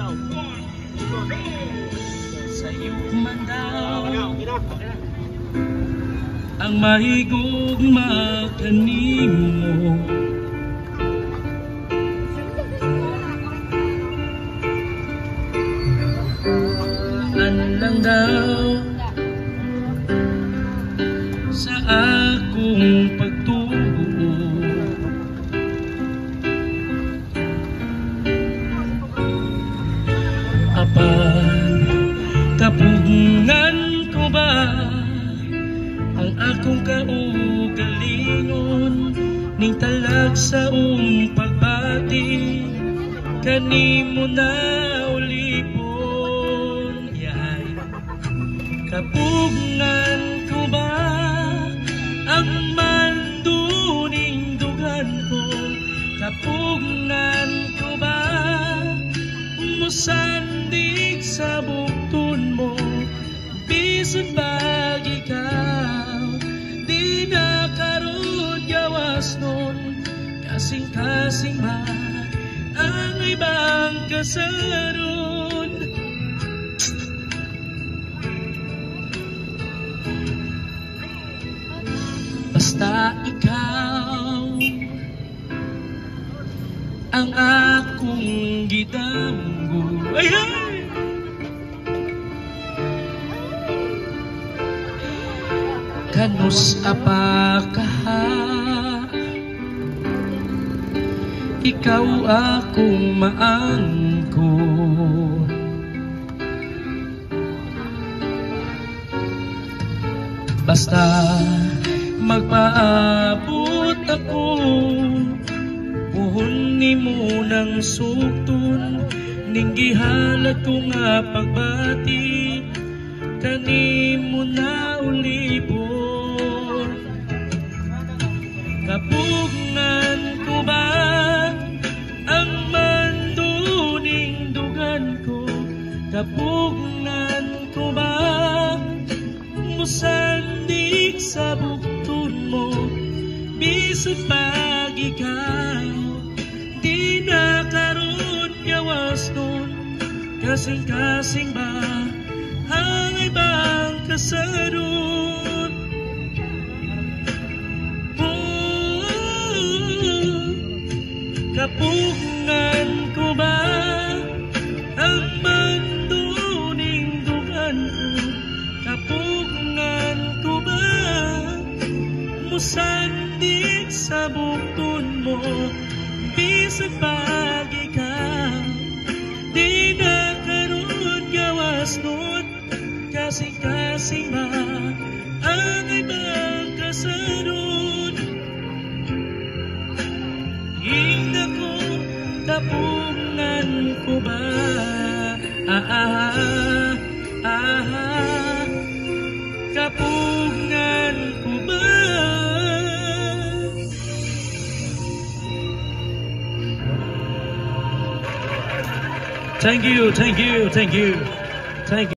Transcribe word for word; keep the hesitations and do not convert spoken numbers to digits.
Sa'yo man daw ang mahigugma kanimo, anlang daw sa akong pagtuo. Apan kapugngan ko ba ang akong kaugalingon, ning talag sa ung pagbati kanimo na ulipon. Yay. Kapugngan ko ba ang manduning dugan ko? Kapugnan ko ba musandig sa bukton mo? Bisan pag ikaw di na karon gawas nun, kasing-kasing ba ang ibang kasaron? Basta ikaw ang akong gidamgo. Ay, ay! Kanus apakaha, ikaw akong maangkon. Basta magpaabot ako, puhon ni mo ng sukton, ning gihalat ko nga pagbati kanimo na ulipon. Kapugnan ko ba ang manduning dugan ko? Kapugnan ko ba musandig sa bukton mo? Bisan pag ikaw di na karon gawas nun, kasing-kasing ba ang ibang kasaron? Oh, kapugngan ko ba ang manduning dugan ko? Kapugngan ko ba musandig sa bukton mo? Bisan pag ikaw di na karon gawas nun, kasing-kasing ba ang ibang kasaron? Hingga ko, kapugngan ko ba? Ah, ah, ah, kapugngan ko ba? Thank you, thank you, thank you, thank you.